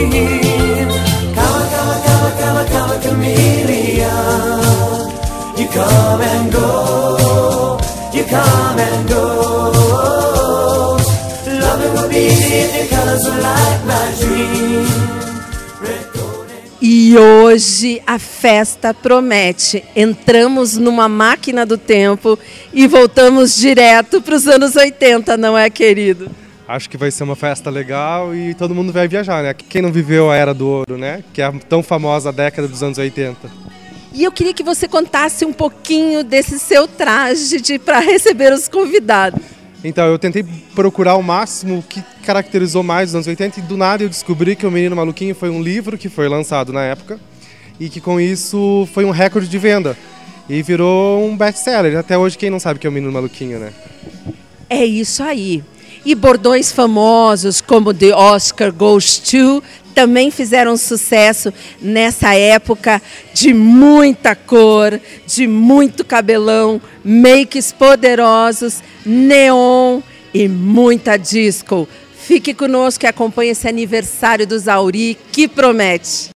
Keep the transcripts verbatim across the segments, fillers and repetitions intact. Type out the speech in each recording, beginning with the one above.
dream. Come, come, come, come, come, chameleon. You come and go, you come and go. Loving will be the colors of light, my dream. E hoje a festa promete. Entramos numa máquina do tempo e voltamos direto para os anos oitenta, não é, querido? Acho que vai ser uma festa legal e todo mundo vai viajar, né? Quem não viveu a Era do Ouro, né? Que é a tão famosa década dos anos oitenta. E eu queria que você contasse um pouquinho desse seu traje para receber os convidados. Então, eu tentei procurar o máximo o que caracterizou mais os anos oitenta e do nada eu descobri que O Menino Maluquinho foi um livro que foi lançado na época e que com isso foi um recorde de venda e virou um best-seller. Até hoje quem não sabe que é O Menino Maluquinho, né? É isso aí. E bordões famosos como The Oscar Goes To também fizeram sucesso nessa época de muita cor, de muito cabelão, makes poderosos, neon e muita disco. Fique conosco e acompanhe esse aniversário do Zauri que promete.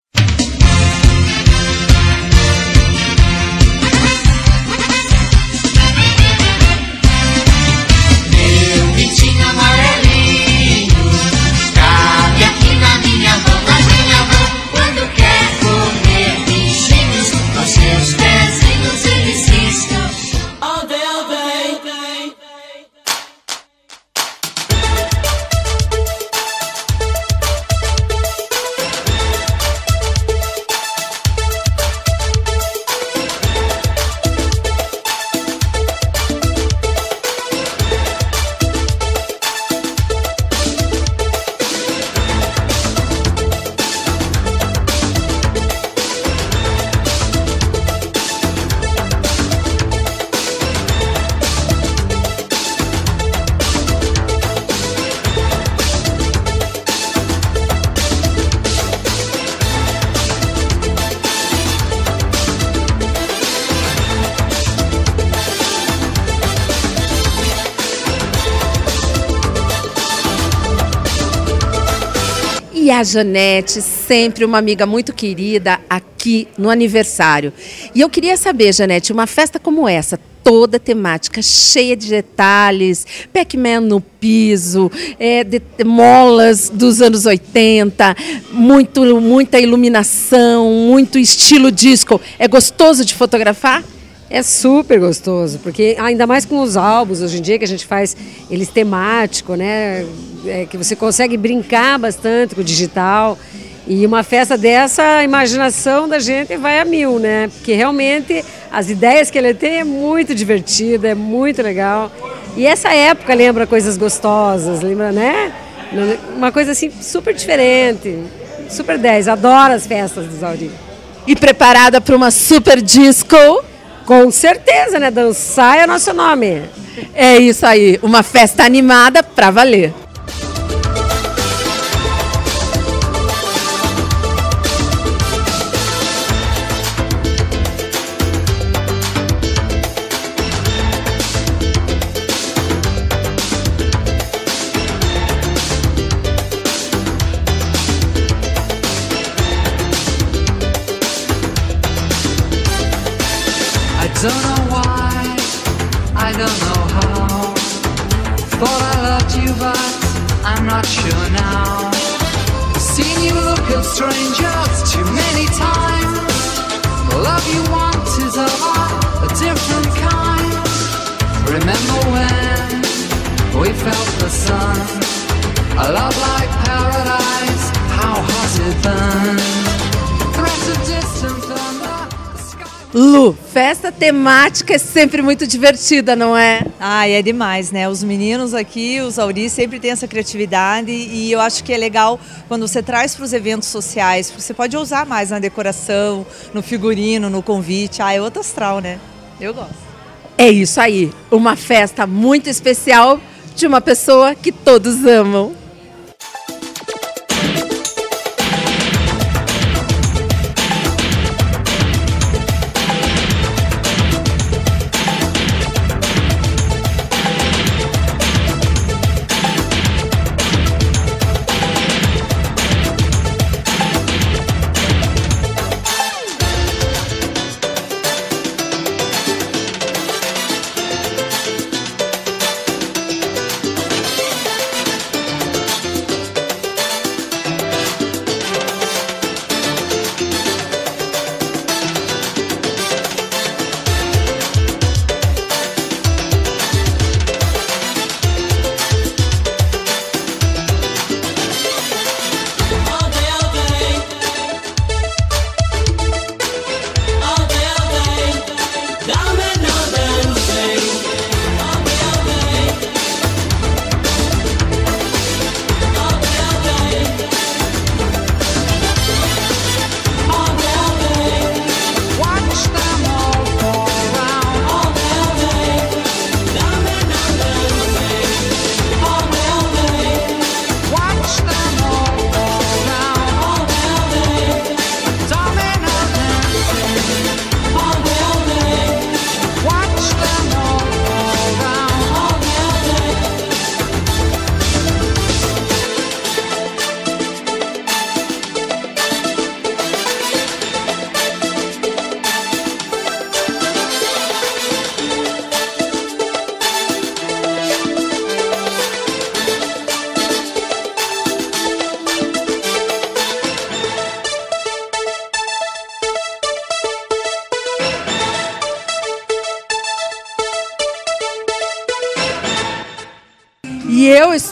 E a Janete, sempre uma amiga muito querida aqui no aniversário. E eu queria saber, Janete, uma festa como essa, toda temática, cheia de detalhes, Pac-Man no piso, é, de, molas dos anos oitenta, muito, muita iluminação, muito estilo disco. É gostoso de fotografar? É super gostoso, porque ainda mais com os álbuns, hoje em dia que a gente faz eles temático, né? É, que você consegue brincar bastante com o digital. E uma festa dessa, a imaginação da gente vai a mil, né? Porque realmente as ideias que ele tem é muito divertida, é muito legal. E essa época lembra coisas gostosas, lembra, né? Uma coisa assim super diferente, super dez, adoro as festas do Zauri. E preparada para uma super disco? Com certeza, né? Dançar é nosso nome. É isso aí, uma festa animada pra valer. Don't know why, I don't know how. Thought I loved you, but I'm not sure now. Seen you look at strangers too many times. The love you want is of a different kind. Remember when we felt the sun? A love like paradise, how hot it burned. Threats of distant thunder. Lu, festa temática é sempre muito divertida, não é? Ah, é demais, né? Os meninos aqui, os Zauri, sempre têm essa criatividade e eu acho que é legal quando você traz para os eventos sociais, porque você pode usar mais na decoração, no figurino, no convite. Ah, é outro astral, né? Eu gosto. É isso aí, uma festa muito especial de uma pessoa que todos amam.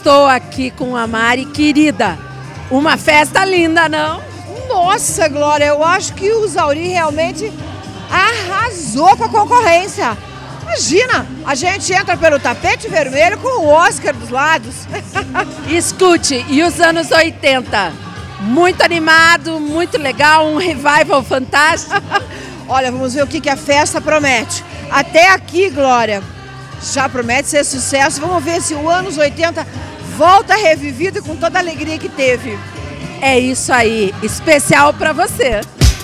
estou aqui com a Mari, querida. Uma festa linda, não? Nossa, Glória, eu acho que o Zauri realmente arrasou com a concorrência. Imagina, a gente entra pelo tapete vermelho com o Oscar dos lados. Escute, e os anos oitenta? Muito animado, muito legal, um revival fantástico. Olha, vamos ver o que, que a festa promete. Até aqui, Glória, já promete ser sucesso. Vamos ver se o anos oitenta volta revivido com toda a alegria que teve. É isso aí, especial para você.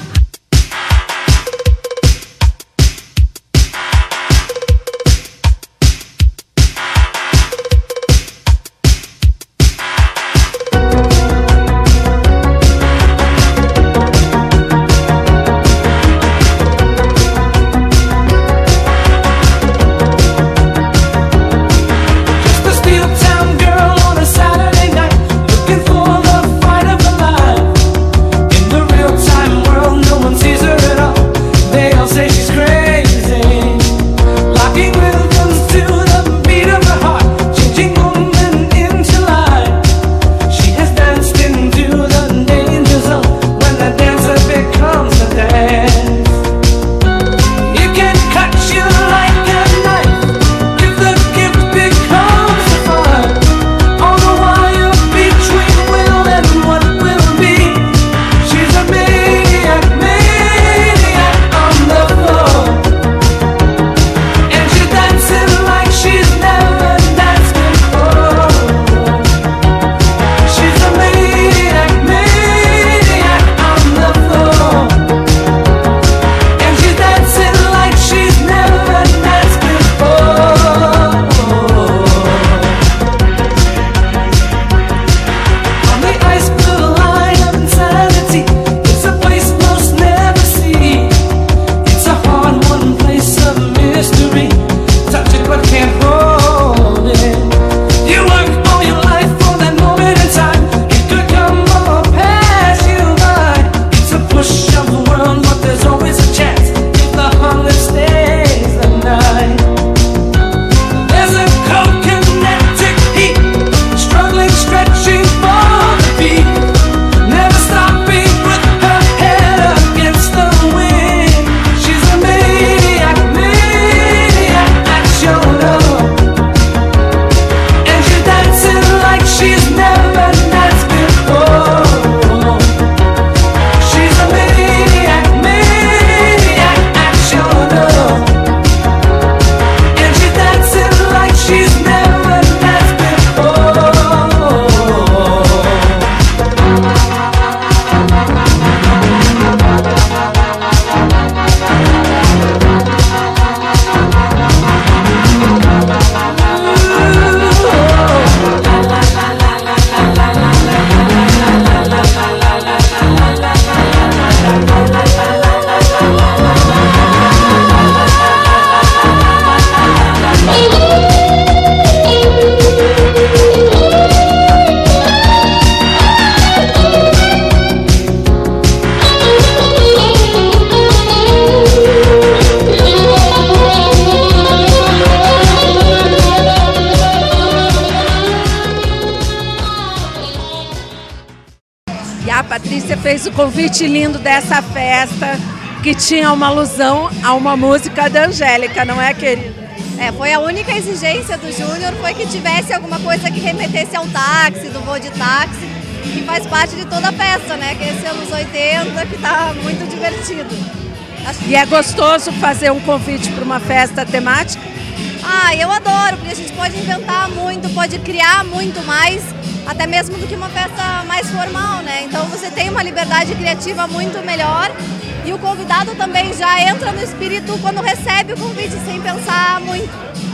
Patrícia fez o convite lindo dessa festa, que tinha uma alusão a uma música da Angélica, não é, querida? É, foi a única exigência do Júnior, foi que tivesse alguma coisa que remetesse ao táxi, do voo de táxi, que faz parte de toda a festa, né? Que é esse anos oitenta, que tá muito divertido. Acho... E é gostoso fazer um convite para uma festa temática? Ah, eu adoro, porque a gente pode inventar muito, pode criar muito mais, até mesmo do que uma festa mais formal, né? Então você tem uma liberdade criativa muito melhor e o convidado também já entra no espírito quando recebe o convite, sem pensar muito.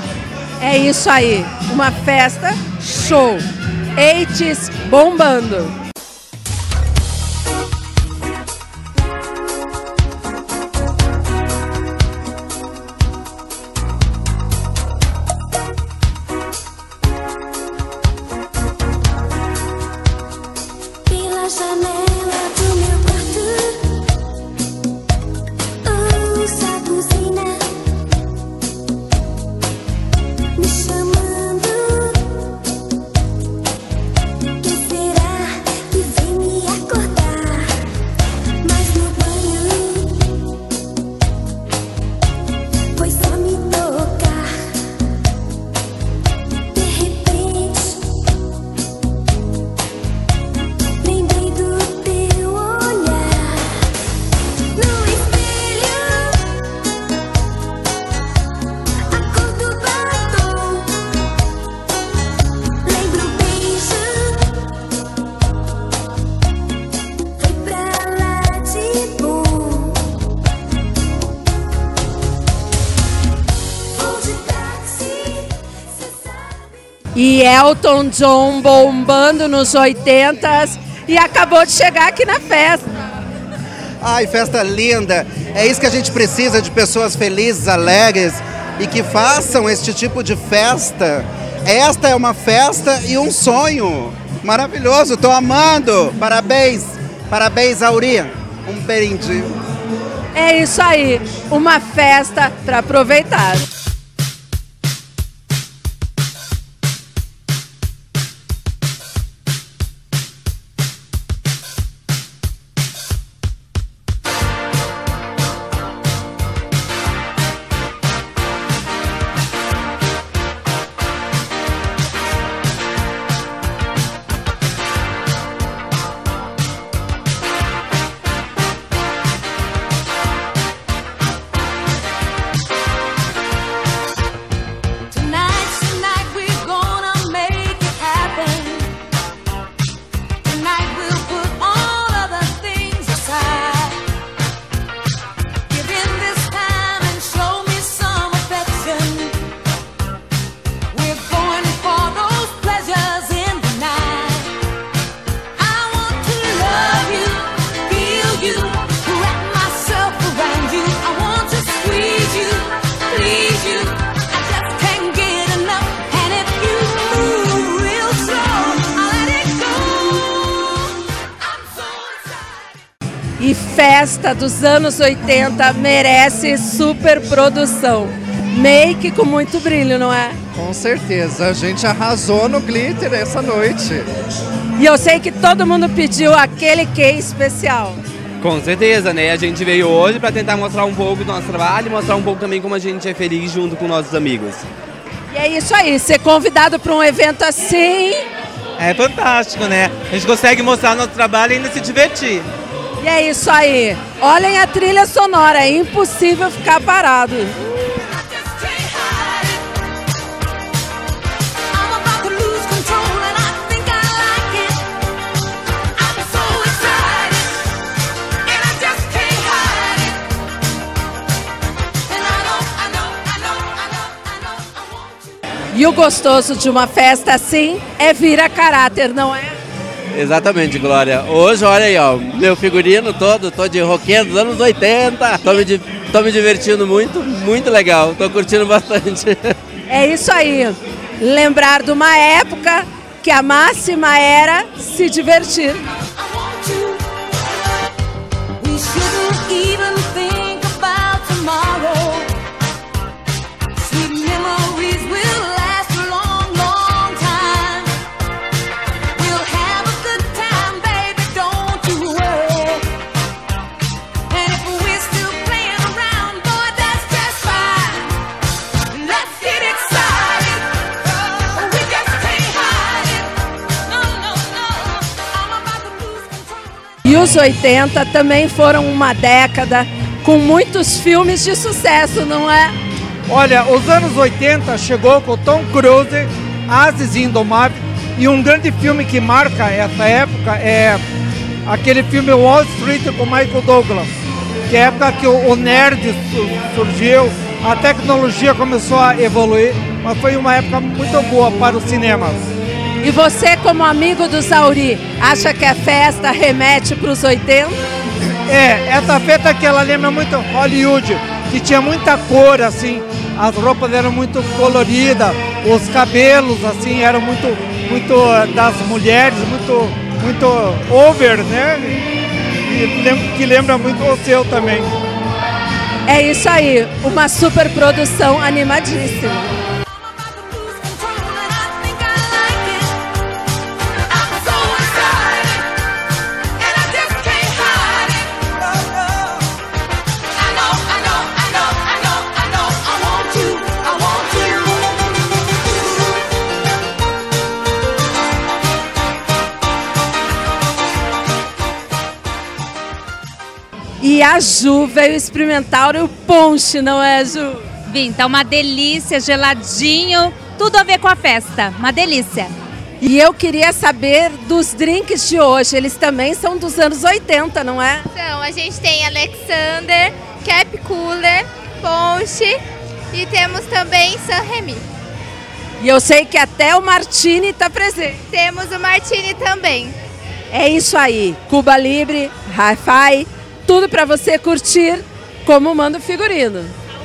É isso aí, uma festa show, eighties bombando. E Elton John bombando nos oitentas e acabou de chegar aqui na festa. Ai, festa linda! É isso que a gente precisa, de pessoas felizes, alegres e que façam este tipo de festa. Esta é uma festa e um sonho maravilhoso, estou amando! Parabéns! Parabéns, Auri! Um brinde! É isso aí, uma festa para aproveitar. E festa dos anos oitenta merece super produção. Make com muito brilho, não é? Com certeza, a gente arrasou no glitter essa noite. E eu sei que todo mundo pediu aquele cake especial. Com certeza, né? A gente veio hoje para tentar mostrar um pouco do nosso trabalho e mostrar um pouco também como a gente é feliz junto com nossos amigos. E é isso aí, ser convidado para um evento assim... É fantástico, né? A gente consegue mostrar nosso trabalho e ainda se divertir. E é isso aí. Olhem a trilha sonora, é impossível ficar parado. E o gostoso de uma festa assim é vir a caráter, não é? Exatamente, Glória. Hoje, olha aí, ó, meu figurino todo, tô de roqueiro dos anos oitenta. Tô me, tô me divertindo muito, muito legal. Tô curtindo bastante. É isso aí. Lembrar de uma época que a máxima era se divertir. E os oitenta também foram uma década com muitos filmes de sucesso, não é? Olha, os anos oitenta chegou com Tom Cruise, Ases Indomáveis, e um grande filme que marca essa época é aquele filme Wall Street com Michael Douglas, que é a época que o nerd surgiu, a tecnologia começou a evoluir, mas foi uma época muito boa para o cinema. E você, como amigo do Zauri, acha que a festa remete para os oitenta? É, essa festa que ela lembra muito Hollywood, que tinha muita cor, assim, as roupas eram muito coloridas, os cabelos, assim, eram muito, muito das mulheres, muito, muito over, né? E que lembra muito o seu também. É isso aí, uma super produção animadíssima. E a Ju veio experimentar o ponche, não é, Ju? Vim, tá uma delícia, geladinho, tudo a ver com a festa, uma delícia. E eu queria saber dos drinks de hoje, eles também são dos anos oitenta, não é? Então, a gente tem Alexander, Cap Cooler, Ponche e temos também San Remy. E eu sei que até o Martini está presente. Temos o Martini também. É isso aí, Cuba Libre, Hi-Fi, tudo para você curtir como manda o figurino.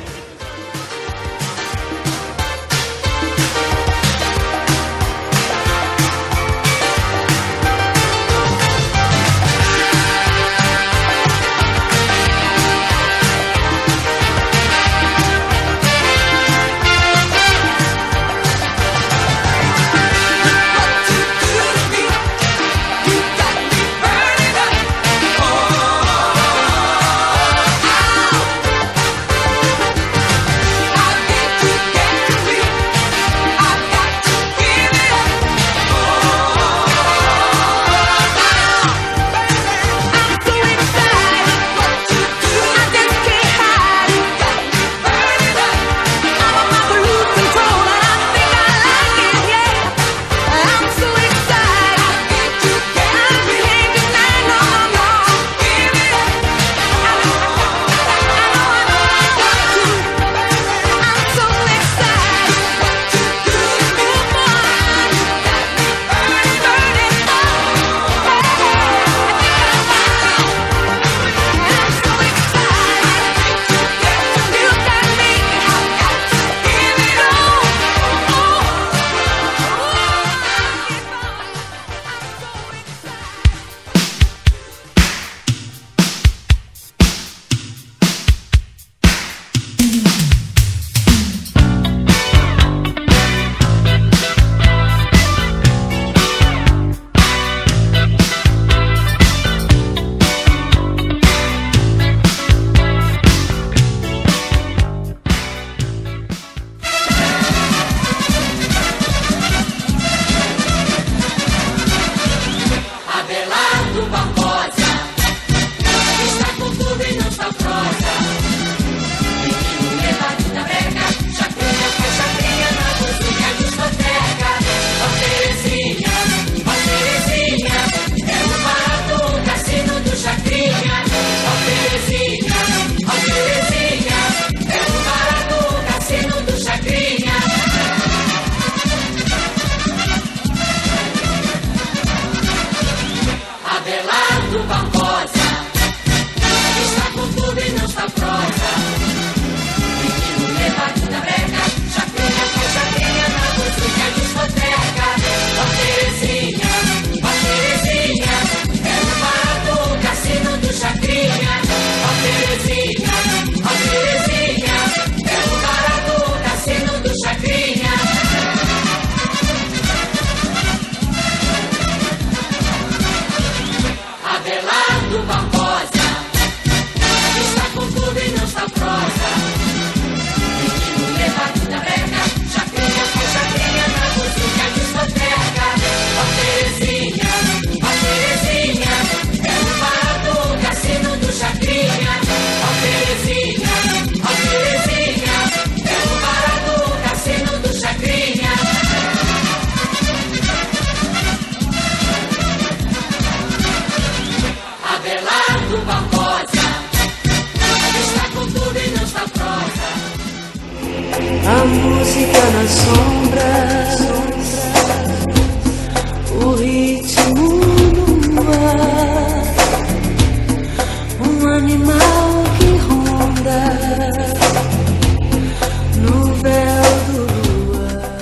A música nas sombras, o ritmo no ar, um animal que ronda no véu do luar.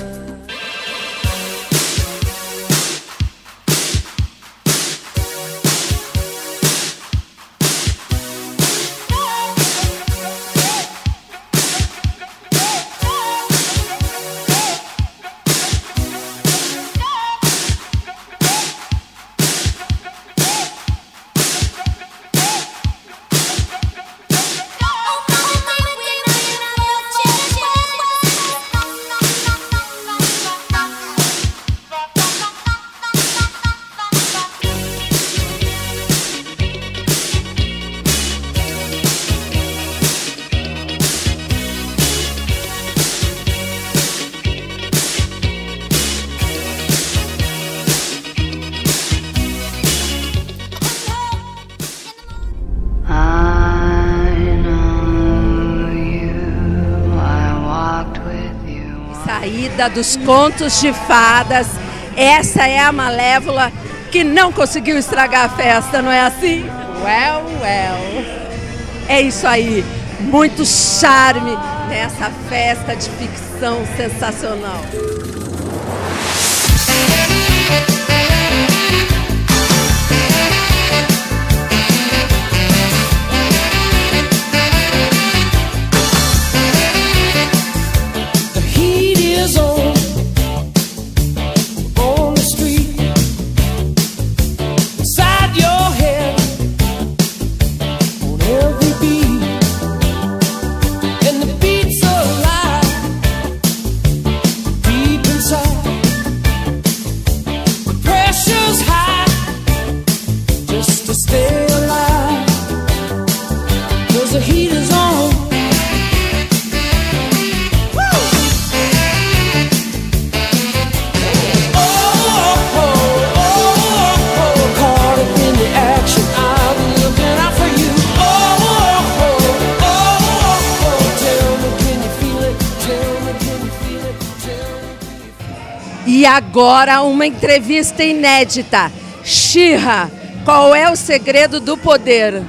saída dos contos de fadas. Essa é a Malévola que não conseguiu estragar a festa, não é assim? Well, well. É isso aí. Muito charme nessa festa de ficção sensacional. E agora uma entrevista inédita. She-Ra, qual é o segredo do poder?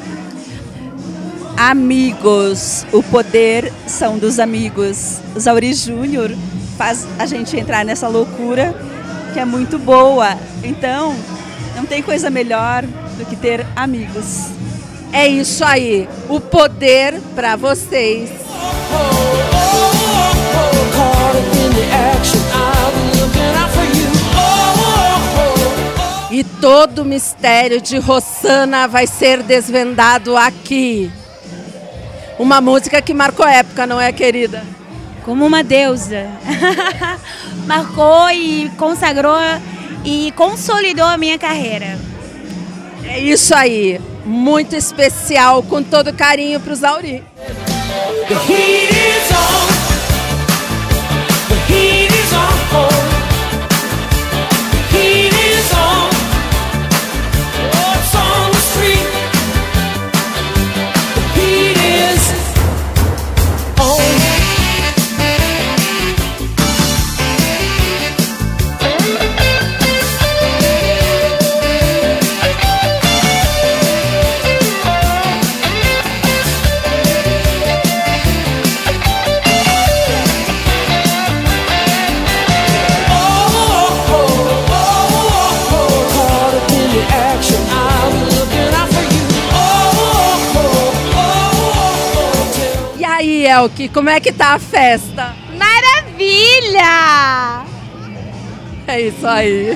Amigos. O poder são dos amigos. O Zauri Júnior faz a gente entrar nessa loucura que é muito boa. Então, não tem coisa melhor do que ter amigos. É isso aí. O poder para vocês. E todo o mistério de Rossana vai ser desvendado aqui. Uma música que marcou época, não é, querida? Como uma deusa. Marcou e consagrou e consolidou a minha carreira. É isso aí. Muito especial, com todo carinho para o Zauri. The heat is on. The heat is on. Elke, como é que tá a festa? Maravilha! É isso aí.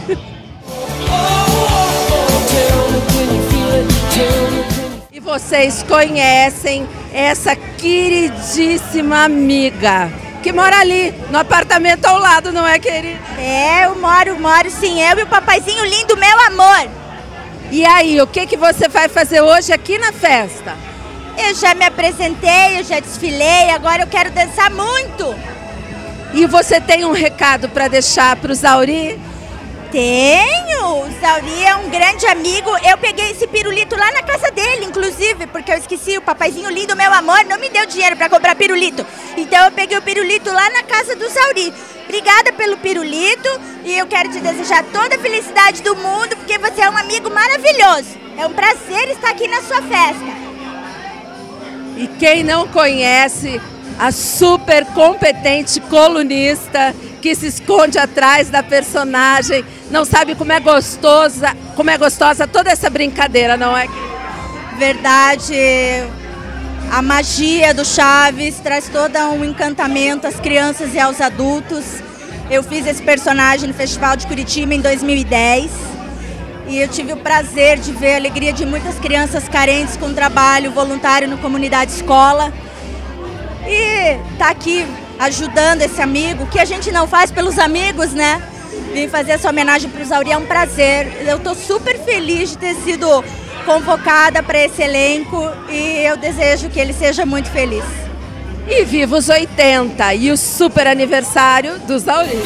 E vocês conhecem essa queridíssima amiga que mora ali no apartamento ao lado, não é, querida? É, eu moro, moro sim, eu e o papaizinho lindo, meu amor. E aí, o que, que você vai fazer hoje aqui na festa? Eu já me apresentei, eu já desfilei, agora eu quero dançar muito. E você tem um recado para deixar para o Zauri? Tenho! O Zauri é um grande amigo. Eu peguei esse pirulito lá na casa dele, inclusive, porque eu esqueci, o papaizinho lindo, meu amor, não me deu dinheiro para comprar pirulito. Então eu peguei o pirulito lá na casa do Zauri. Obrigada pelo pirulito e eu quero te desejar toda a felicidade do mundo, porque você é um amigo maravilhoso. É um prazer estar aqui na sua festa. E quem não conhece a super competente colunista que se esconde atrás da personagem, não sabe como é gostosa, como é gostosa toda essa brincadeira, não é? Verdade. A magia do Chaves traz todo um encantamento às crianças e aos adultos. Eu fiz esse personagem no Festival de Curitiba em dois mil e dez. E eu tive o prazer de ver a alegria de muitas crianças carentes com trabalho voluntário no Comunidade Escola. E tá aqui ajudando esse amigo, que a gente não faz pelos amigos, né? Vim fazer essa homenagem para o Zauri, é um prazer. Eu tô super feliz de ter sido convocada para esse elenco e eu desejo que ele seja muito feliz. E viva os oitenta e o super aniversário do Zauri.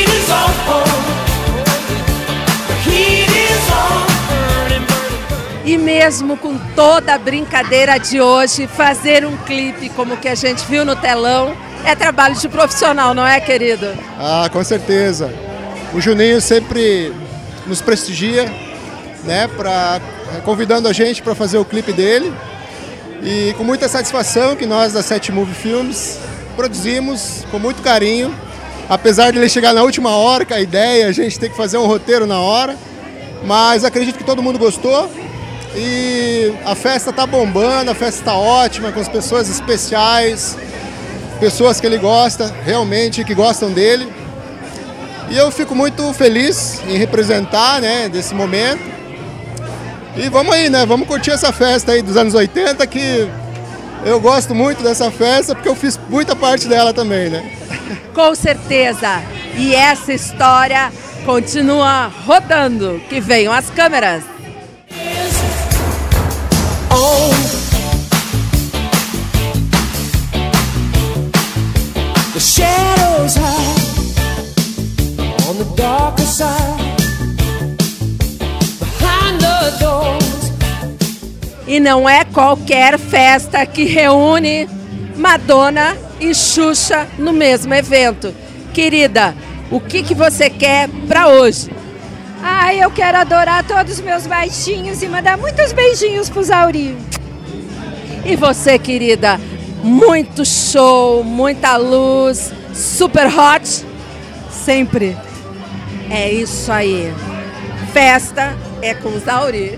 E E mesmo com toda a brincadeira de hoje, fazer um clipe como o que a gente viu no telão é trabalho de profissional, não é, querido? Ah, com certeza. O Juninho sempre nos prestigia, né, pra, convidando a gente para fazer o clipe dele. E com muita satisfação que nós da Sete Movie Filmes produzimos com muito carinho. Apesar de ele chegar na última hora com a ideia, a gente tem que fazer um roteiro na hora. Mas acredito que todo mundo gostou. E a festa está bombando, a festa está ótima, com as pessoas especiais, pessoas que ele gosta, realmente, que gostam dele. E eu fico muito feliz em representar, né, desse momento. E vamos aí, né, vamos curtir essa festa aí dos anos oitenta, que eu gosto muito dessa festa, porque eu fiz muita parte dela também, né? Com certeza. E essa história continua rodando. Que venham as câmeras. The shadows hide on the darker side, behind the doors. E não é qualquer festa que reúne Madonna e Xuxa no mesmo evento. Querida, o que, que você quer para hoje? Ai, eu quero adorar todos os meus baixinhos e mandar muitos beijinhos pro Zauri. E você, querida? Muito show, muita luz, super hot? Sempre. É isso aí. Festa é com o Zauri.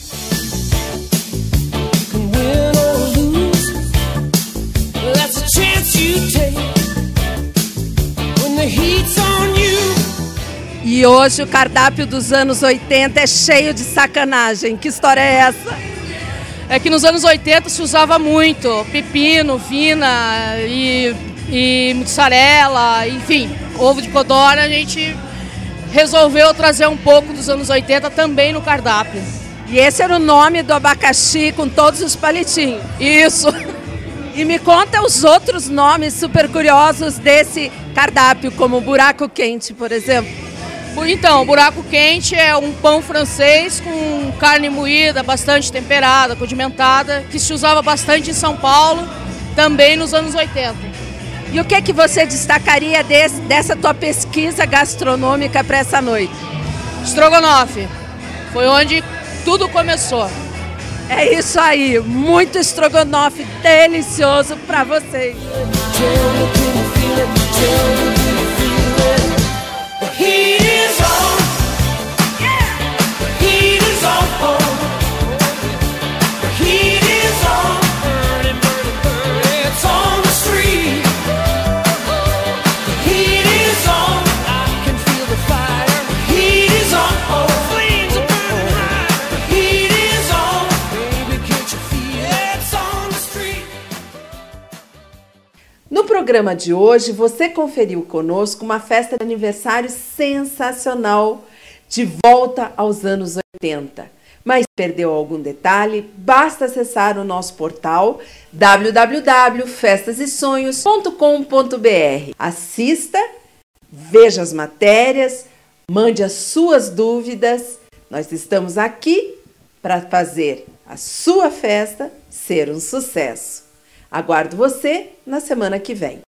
E hoje o cardápio dos anos oitenta é cheio de sacanagem. Que história é essa? É que nos anos oitenta se usava muito pepino, vina e, e mussarela, enfim, ovo de codorna. A gente resolveu trazer um pouco dos anos oitenta também no cardápio. E esse era o nome do abacaxi com todos os palitinhos. Isso. E me conta os outros nomes super curiosos desse cardápio, como buraco quente, por exemplo. Então, buraco quente é um pão francês com carne moída, bastante temperada, condimentada, que se usava bastante em São Paulo, também nos anos oitenta. E o que, que você destacaria desse, dessa tua pesquisa gastronômica para essa noite? Estrogonofe. Foi onde tudo começou. É isso aí, muito estrogonofe delicioso para vocês. No programa de hoje, você conferiu conosco uma festa de aniversário sensacional de volta aos anos oitenta. Mas perdeu algum detalhe? Basta acessar o nosso portal w w w ponto festas e sonhos ponto com ponto b r. Assista, veja as matérias, mande as suas dúvidas. Nós estamos aqui para fazer a sua festa ser um sucesso. Aguardo você na semana que vem.